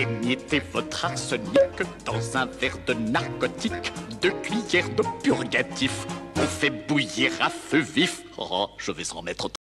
Émiettez votre arsenic dans un verre de narcotique, 2 cuillères de purgatif. On fait bouillir à feu vif. Oh, je vais en mettre